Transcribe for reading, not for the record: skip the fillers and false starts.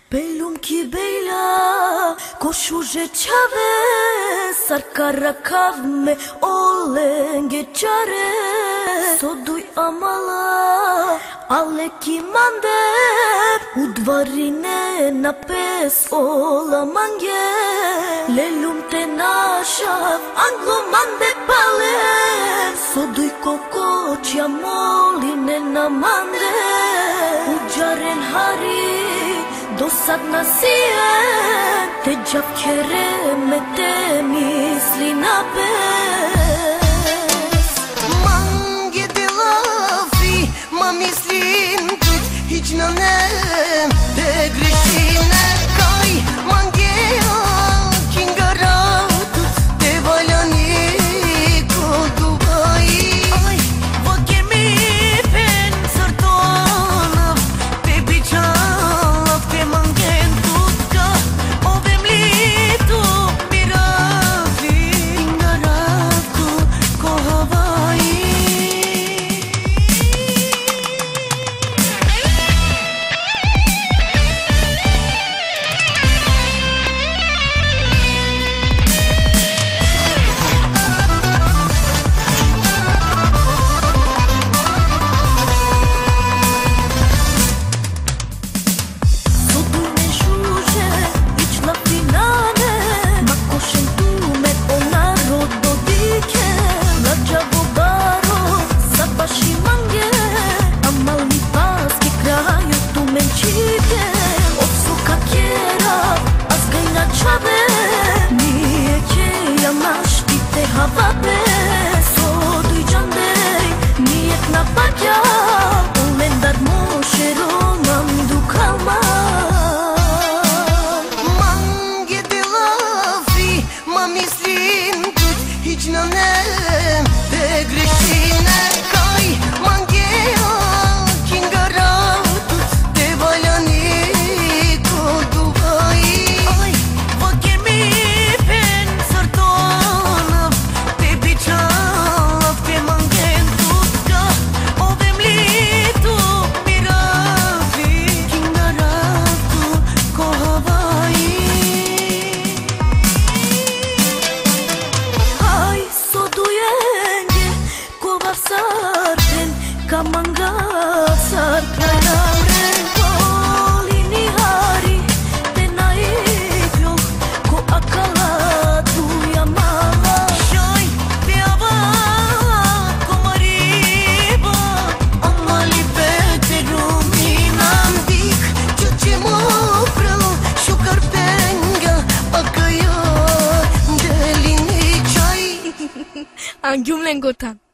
Pelumki bejla, koshuže qave, sarkara kavme, ole nge qare. Soduj amala, ale ki mande, udvarine na pes ola mange. Lelum te nashav, anglo mande pale, soduj koko qja moline na mande. Uđaren hari, do sad nasijem, te gjap kere me te misli na pes. Mange de lafi, ma mislim tut, hiç në ne te greshime kaj. Mange ki nga ratut, te valani ko Dubai. Vë kemi pen sërtonëv, te biqanëv, te mangen tutka. Ove mlitu mirafi, nga ratu ko Hawaii. Mange de lafi, ma mislim tut, hiç në ne te greshime kaj. Mange ki nga ratut, te valani ko Dubai. Vë kemi pen sërtonëv, te biqanëv, te mangen tutka. Ove mlitu mirafi, ki nga ratu ko Hawaii. Aj, soduje nge, ko vasarten, ka manga sarkranare. Kolini hari, te na ikloh, ko akala tuja mala. Shoj, te ava, ko mariba, Amali pete lumina ndik, që që më prëll, shukar penga, paka jo, ndelin i qaj. Angjum lengotan.